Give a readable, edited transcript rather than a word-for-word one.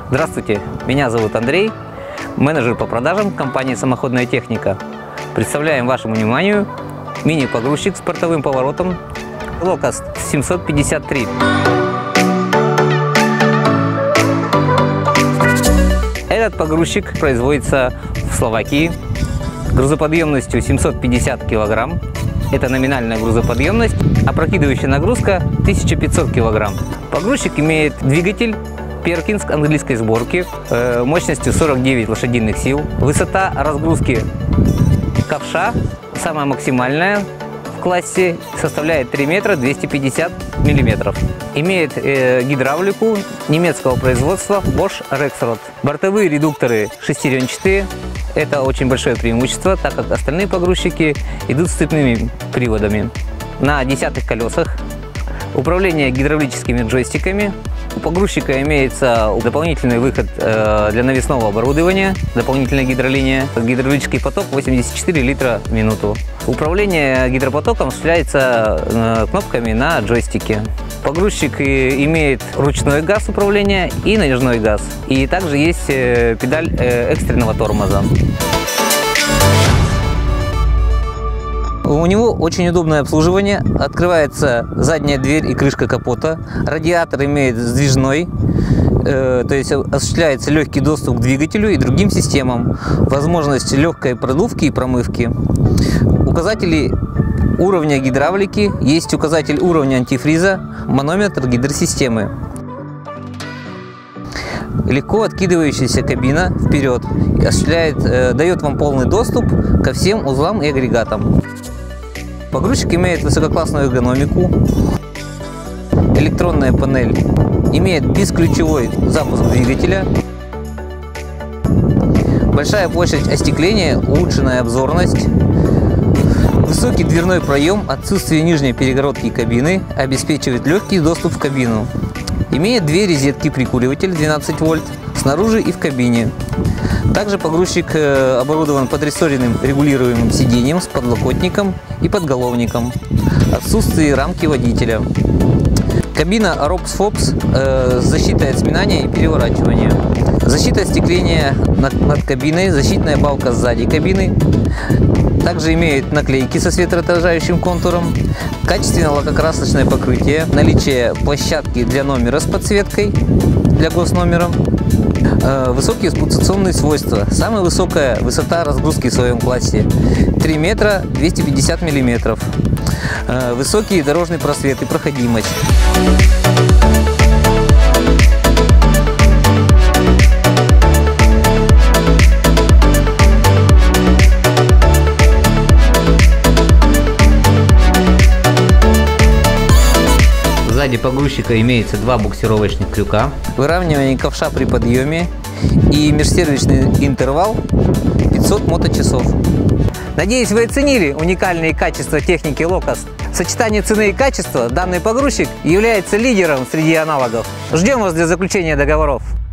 Здравствуйте, меня зовут Андрей, менеджер по продажам компании «Самоходная техника». Представляем вашему вниманию мини-погрузчик с бортовым поворотом Locust 753. Этот погрузчик производится в Словакии грузоподъемностью 750 кг. Это номинальная грузоподъемность, а прокидывающая нагрузка 1500 кг. Погрузчик имеет двигатель Перкинс английской сборки мощностью 49 лошадиных сил. Высота разгрузки ковша, самая максимальная в классе, составляет 3 метра 250 миллиметров. Имеет гидравлику немецкого производства Bosch Rexroth. Бортовые редукторы шестеренчатые. Это очень большое преимущество, так как остальные погрузчики идут с цепными приводами. На 10-х колесах. Управление гидравлическими джойстиками. У погрузчика имеется дополнительный выход для навесного оборудования, дополнительная гидролиния, гидравлический поток 84 литра в минуту. Управление гидропотоком осуществляется кнопками на джойстике. Погрузчик имеет ручной газ управления и натяжной газ. И также есть педаль экстренного тормоза. У него очень удобное обслуживание. Открывается задняя дверь и крышка капота. Радиатор имеет сдвижной, то есть осуществляется легкий доступ к двигателю и другим системам. Возможность легкой продувки и промывки. Указатели уровня гидравлики. Есть указатель уровня антифриза, манометр гидросистемы. Легко откидывающаяся кабина вперед дает вам полный доступ ко всем узлам и агрегатам. Погрузчик имеет высококлассную эргономику, электронная панель, имеет бесключевой запуск двигателя, большая площадь остекления, улучшенная обзорность, высокий дверной проем, отсутствие нижней перегородки кабины обеспечивает легкий доступ в кабину. Имеет две розетки-прикуриватель 12 вольт снаружи и в кабине. Также погрузчик оборудован подрессоренным регулируемым сиденьем с подлокотником и подголовником. Отсутствие рамки водителя. Кабина ROPS-FOPS с защитой от сминания и переворачивания. Защита остекления над кабиной, защитная балка сзади кабины. Также имеет наклейки со светоотражающим контуром. Качественное лакокрасочное покрытие. Наличие площадки для номера с подсветкой для госномера. Высокие эксплуатационные свойства. Самая высокая высота разгрузки в своем классе 3 метра 250 миллиметров. Высокий дорожный просвет и проходимость. Сзади погрузчика имеется два буксировочных крюка, выравнивание ковша при подъеме и межсервисный интервал 500 моточасов. Надеюсь, вы оценили уникальные качества техники Locust. В сочетании цены и качества данный погрузчик является лидером среди аналогов. Ждем вас для заключения договоров.